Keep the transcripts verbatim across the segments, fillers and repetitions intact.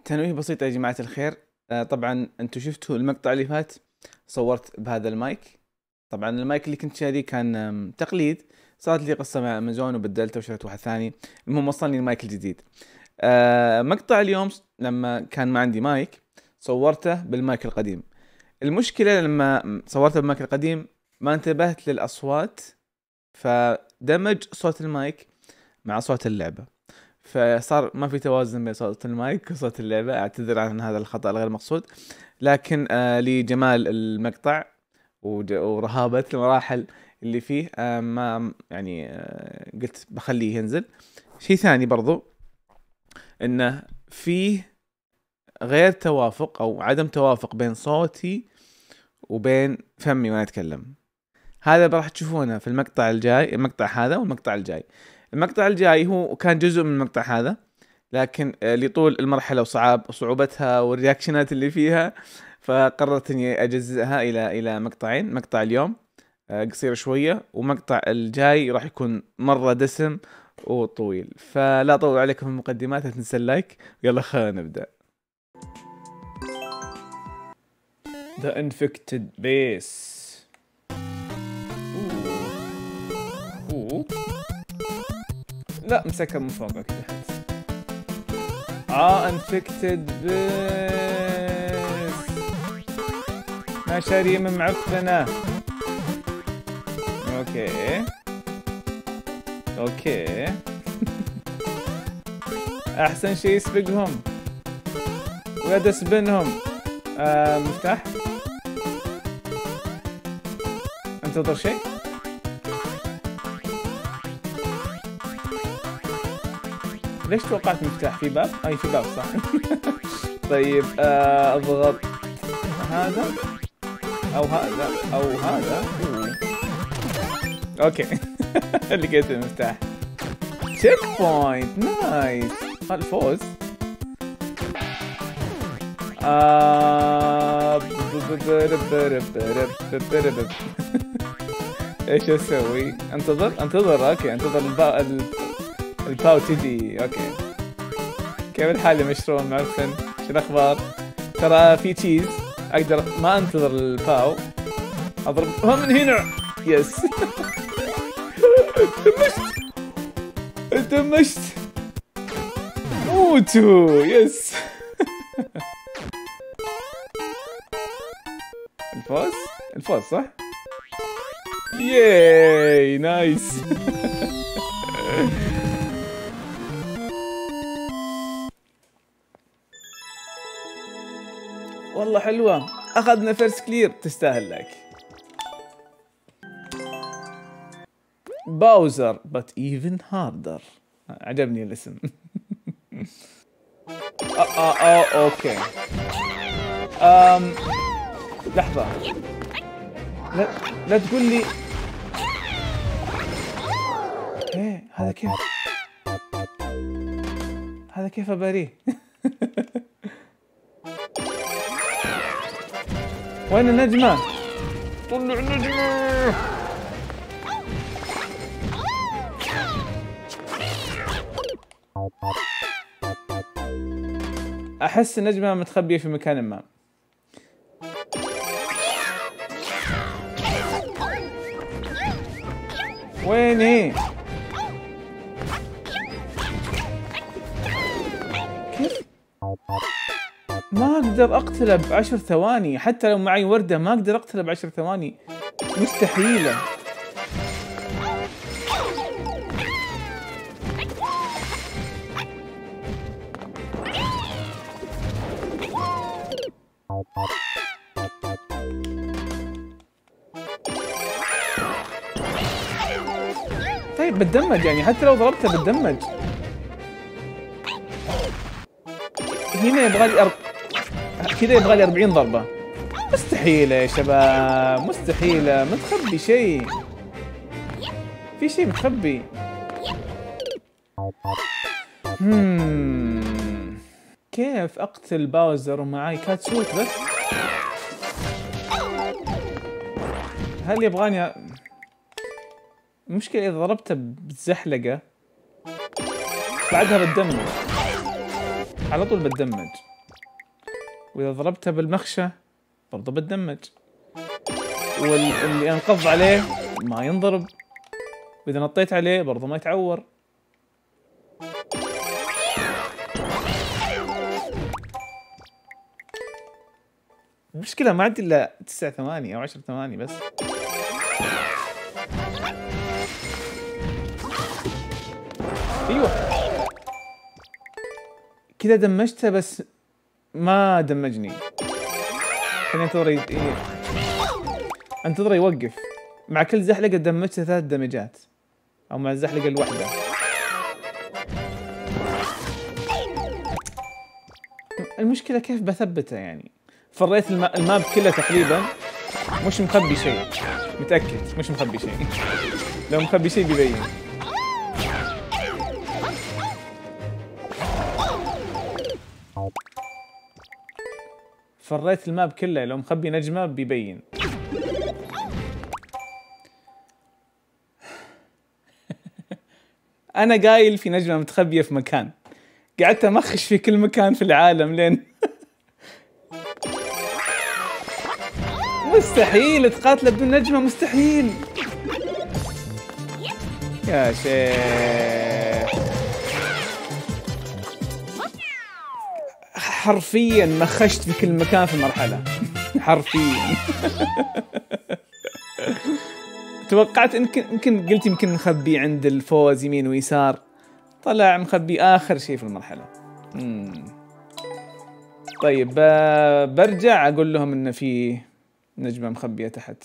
تنويه بسيط يا جماعة الخير. آه طبعا انتم شفتوا المقطع اللي فات صورت بهذا المايك. طبعا المايك اللي كنت شاريه كان آم، تقليد. صارت لي قصة مع امازون وبدلته وشريت واحد ثاني. المهم وصلني المايك الجديد. آه مقطع اليوم لما كان ما عندي مايك صورته بالمايك القديم. المشكلة لما صورته بالمايك القديم ما انتبهت للأصوات، فدمج صوت المايك مع صوت اللعبة، فصار ما في توازن بين صوت المايك وصوت اللعبة. اعتذر عن هذا الخطأ الغير مقصود، لكن آه لجمال المقطع وج- ورهابة المراحل اللي فيه آه ما يعني آه قلت بخليه ينزل. شيء ثاني برضو انه فيه غير توافق او عدم توافق بين صوتي وبين فمي وانا اتكلم. هذا راح تشوفونه في المقطع الجاي، المقطع هذا والمقطع الجاي. المقطع الجاي هو كان جزء من المقطع هذا، لكن آه، لطول المرحلة وصعاب صعوبتها والرياكشنات اللي فيها فقررت اني اجزئها الى الى مقطعين. مقطع اليوم آه، قصير شوية، ومقطع الجاي راح يكون مرة دسم وطويل. فلا اطول عليكم في المقدمات، لا تنسى اللايك. يلا خلينا نبدأ. The Infected Base. أوه. لا مسكر من فوق كذا. اه انفكتد بس مشاريم معفنة. اوكي اوكي احسن شيء يسبقهم ويدس بينهم. آه مفتاح، انتظر شيء. ليش توقعت مفتاح؟ في باب؟ اي في باب صح. طيب آه، اضغط هذا او هذا او هذا. أوه. اوكي. لقيت المفتاح. تشيك بوينت نايس. الفوز. آه... ايش اسوي؟ انتظر انتظر اوكي انتظر الباء ال... الباو تجي. اوكي كيف الحال يا مشروم معفن؟ شو الاخبار؟ ترى في تشيز اقدر ما انتظر الباو، اضربها من هنا. يس. دمجت دمجت موتو. يس. الفوز الفوز صح. ياي نايس. والله حلوة، أخذنا فيرست كلير، تستاهل لايك. باوزر but even harder. عجبني الاسم. آه آه آه أوكي. أم لحظة، لا لا تقول لي. إيه هذا كيف؟ هذا كيف أباريه؟ وين النجمة؟ طلع النجمة. أحس النجمة متخبية في مكان ما. وين هي؟ كيف؟ ما اقدر اقتله بعشر ثواني، حتى لو معي وردة ما اقدر اقتله بعشر ثواني، مستحيلة. طيب بتدمج يعني، حتى لو ضربته بتدمج. هنا يبغالي أرب... كذا يبغالي أربعين ضربة. مستحيلة يا شباب، مستحيلة. متخبي شيء، في شيء متخبي. هم. كيف أقتل باوزر ومعاي كاتسوت بس؟ هل يبغاني أ... المشكلة إذا ضربته بزحلقة بعدها بتدمج، على طول بتدمج. واذا ضربته بالمخشة برضه بتدمج، واللي انقض عليه ما ينضرب، واذا نطيت عليه برضه ما يتعور. المشكلة ما عندي الا تسع ثواني او عشر ثواني بس. ايوه كذا دمجته بس ما دمجني. خليني انتظر ي... انتظر يوقف. مع كل زحلقة دمجته ثلاث دمجات، او مع الزحلقة الواحدة. المشكلة كيف بثبته يعني؟ فريت الم... الماب كله تقريبا، مش مخبي شيء، متأكد مش مخبي شيء. لو مخبي شيء بيبين. فريت الماب كله، لو مخبي نجمة بيبين. أنا قايل في نجمة متخبية في مكان، قعدت أمخش في كل مكان في العالم لين مستحيل تقاتل بدون نجمة، مستحيل يا شيخ. حرفيا مخشت في كل مكان في المرحلة. حرفيا. توقعت يمكن يمكن قلت يمكن مخبي عند الفوز يمين ويسار، طلع مخبي آخر شيء في المرحلة. مم. طيب برجع أقول لهم إن في نجمة مخبية تحت.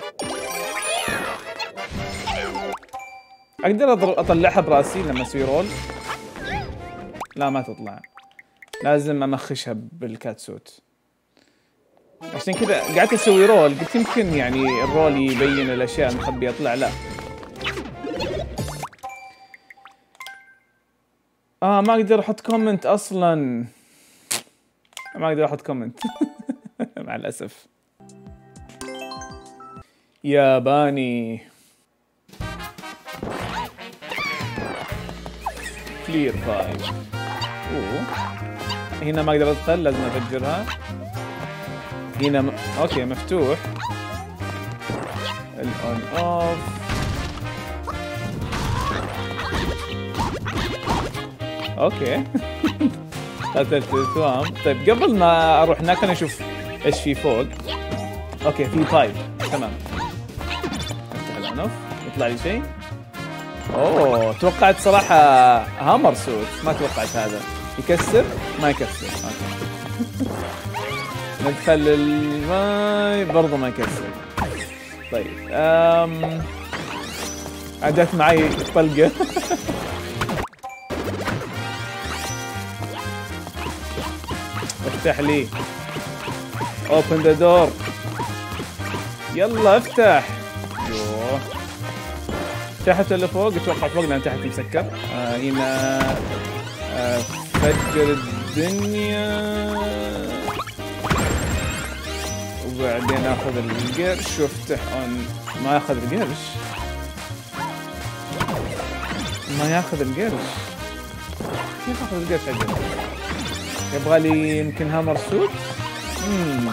أقدر أطلعها براسي لما أسوي رول؟ لا ما تطلع، لازم أمخشها بالكاتسوت. عشان كذا قعدت أسوي رول، قلت يمكن يعني الرول يبين الأشياء المخبية، طلع لا. آه ما أقدر أحط كومنت أصلاً، ما أقدر أحط كومنت. مع الأسف. ياباني. كلير فايف. اوه هنا ما اقدر ادخل، لازم افجرها. هنا م... اوكي مفتوح. الاون اوف. اوكي. قتلت الثوام. طيب قبل ما اروح هناك انا اشوف ايش في فوق. اوكي في بايب، تمام. افتح الاون اوف يطلع لي شيء. اوه توقعت صراحة هامر سوت، ما توقعت هذا. يكسر؟ ما يكسر. اوكي. ندخل الماي برضه ما يكسر. طيب امم عدت معي طلقة. افتح لي. open the door. يلا افتح. يوه تحت ولا فوق؟ اتوقع فوق لان تحت مسكر. آه هنا آه فجر الدنيا، وبعدين اخذ القرش وافتح اون. ما ياخذ القرش، ما ياخذ القرش. كيف اخذ القرش عجل؟ يبغى لي يمكن هامر سوت. امم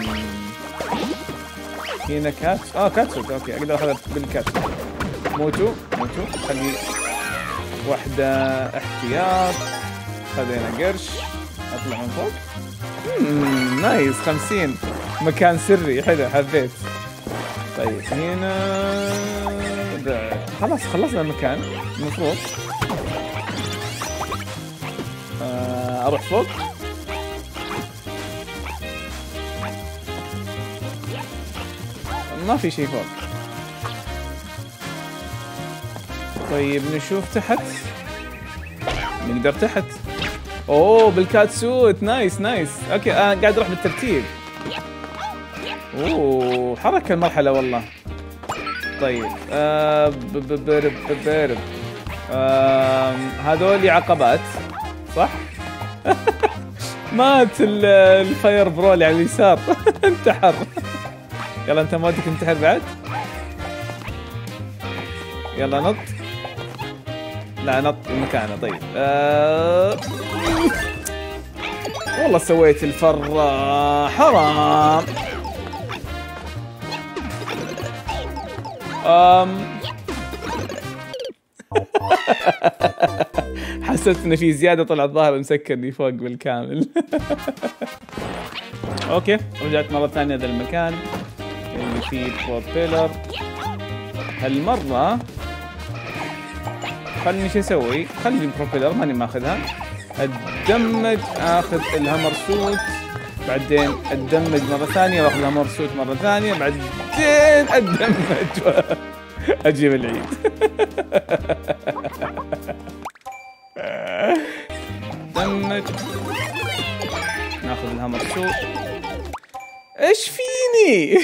هنا كات. اه كات سوت. اوكي اقدر اخذها بالكات. موتو موتو. خلي واحدة احتياط. خذينا قرش. اطلع من فوق. اممم نايس. خمسين. مكان سري حلو، حبيت. طيب هنا خلاص خلصنا المكان المفروض. آه اروح فوق. ما في شيء فوق. طيب نشوف تحت. نقدر تحت. اوه بالكات سوت. نايس نايس. اوكي انا آه قاعد اروح بالترتيب. اوه حركة المرحلة والله. طيب آه برب برب. آه هذول عقبات صح؟ مات الفاير برولي على اليسار. انتحر. يلا انت ما ودك انتحر بعد؟ يلا نط. لا نط مكانه. طيب آه... والله سويت الفرة حرام. أم حسيت ان في زيادة، طلع الظاهر مسكرني فوق بالكامل. اوكي رجعت مرة ثانية ذا المكان اللي فيه بروبيلر. هالمرة خلني شو اسوي؟ خلي البروبيلر ماني ماخذها. اتدمج اخذ الهامر سوت، بعدين اتدمج مرة ثانية واخذ الهامر سوت مرة ثانية، بعدين اتدمج اجيب العيد. دمج ناخذ الهامر سوت. ايش فيني؟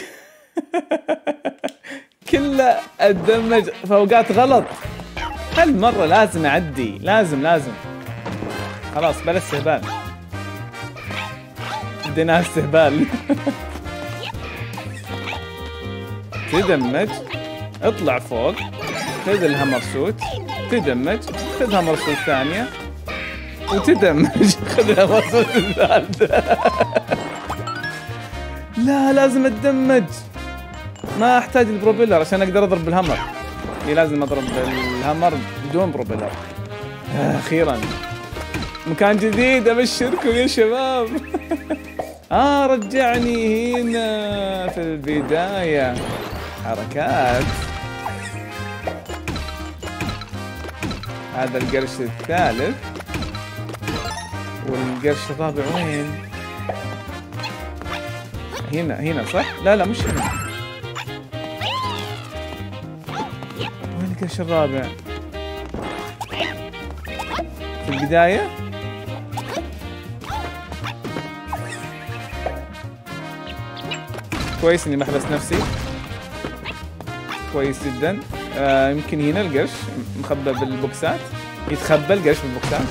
كله اتدمج في اوقات غلط. هالمرة لازم اعدي، لازم لازم خلاص بلا استهبال. بدينا استهبال. تدمج اطلع فوق، خذ الهامر سوت، تدمج خذ هامر سوت ثانية، وتدمج خذ الهامر سوت الثالثة. لا لازم اتدمج، ما احتاج البروبيلر عشان اقدر اضرب بالهامر. إيه لازم اضرب بالهامر بدون بروبيلر. اخيرا مكان جديد، ابشركم يا شباب. اه رجعني هنا في البداية. حركات. هذا القرش الثالث، والقرش الرابع وين؟ هنا هنا صح؟ لا لا مش هنا. وين القرش الرابع؟ في البداية؟ كويس اني محبس نفسي، كويس جدا. آه يمكن هنا القرش مخبى بالبوكسات، يتخبى القرش بالبوكسات.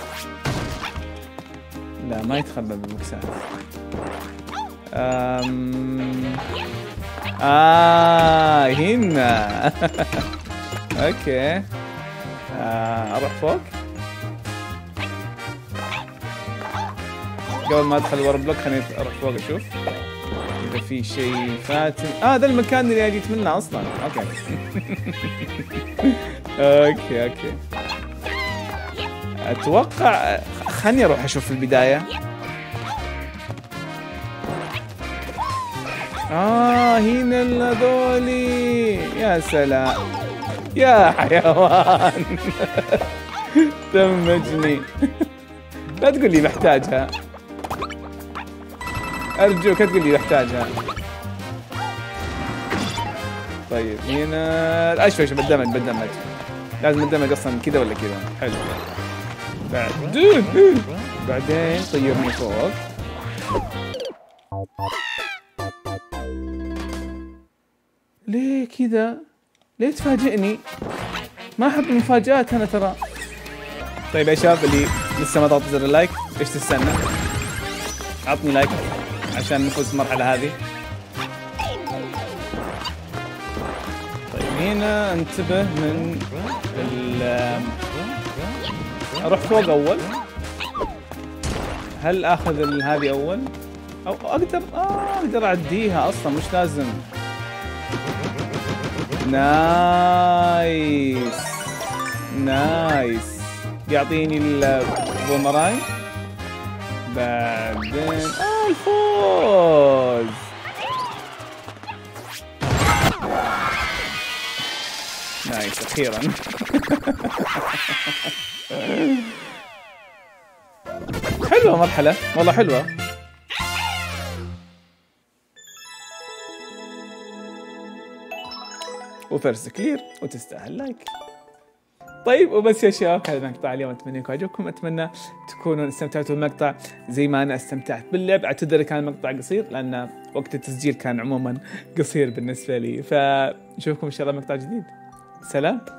لا ما يتخبى بالبوكسات. آم... آه هنا. اوكي. آه اروح فوق قبل ما ادخل ورا بلوك. خليني اروح فوق اشوف اذا في شيء فاتن. اه ده المكان اللي جيت منه اصلا. اوكي. اوكي اوكي اتوقع خلني اروح اشوف في البداية. اه هنا هذولي. يا سلام يا حيوان. دمجني. لا تقول لي محتاجها، ارجوك لا تقول لي محتاجها. طيب هنا اشوي شوف بتدمج بتدمج لازم اتدمج اصلا كذا ولا كذا. حلو. بعد بعدين طيرني فوق. ليه كذا؟ ليه تفاجئني؟ ما احب المفاجآت انا ترى. طيب يا شباب اللي لسه ما ضغط زر اللايك ايش تستنى؟ عطني لايك عشان نفوز المرحلة هذه. طيب هنا انتبه من ال اروح فوق اول. هل اخذ هذه اول؟ او اقدر اه اقدر اعديها اصلا مش لازم. نايس نايس. يعطيني البومراي بعدين آه الفوز. نايس اخيرا. حلوة مرحلة والله حلوة. وفرس كلير وتستاهل لايك. طيب وبس يا شباب هذا المقطع اليوم، اتمنى يكون عجبكم، اتمنى تكونوا استمتعتوا بالمقطع زي ما انا استمتعت باللعب. اعتذر كان المقطع قصير لان وقت التسجيل كان عموما قصير بالنسبه لي، فنشوفكم ان شاء الله مقطع جديد. سلام.